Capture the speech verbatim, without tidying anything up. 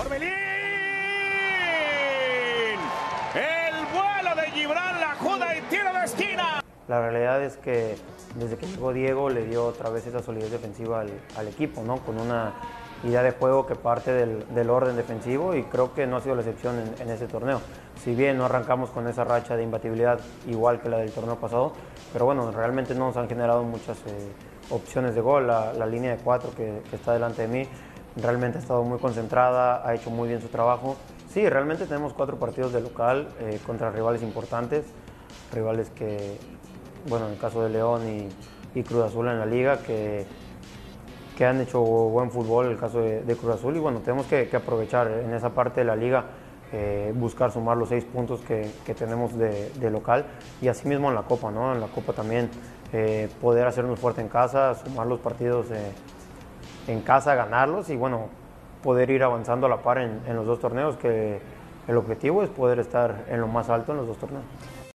Orbelín. El vuelo de Gibran, la juda y tiro de esquina. La realidad es que desde que llegó Diego le dio otra vez esa solidez defensiva al, al equipo, ¿no? Con una idea de juego que parte del, del orden defensivo, y creo que no ha sido la excepción en, en este torneo. Si bien no arrancamos con esa racha de imbatibilidad igual que la del torneo pasado, pero bueno, realmente no nos han generado muchas eh, opciones de gol. La, la línea de cuatro que, que está delante de mí realmente ha estado muy concentrada, ha hecho muy bien su trabajo. Sí, realmente tenemos cuatro partidos de local eh, contra rivales importantes, rivales que, bueno, en el caso de León y, y Cruz Azul en la liga, que, que han hecho buen fútbol, el caso de, de Cruz Azul, y bueno, tenemos que, que aprovechar en esa parte de la liga, eh, buscar sumar los seis puntos que, que tenemos de, de local, y asimismo en la Copa, ¿no? En la Copa también eh, poder hacernos fuerte en casa, sumar los partidos eh, en casa, ganarlos, y bueno, poder ir avanzando a la par en, en los dos torneos, que el objetivo es poder estar en lo más alto en los dos torneos.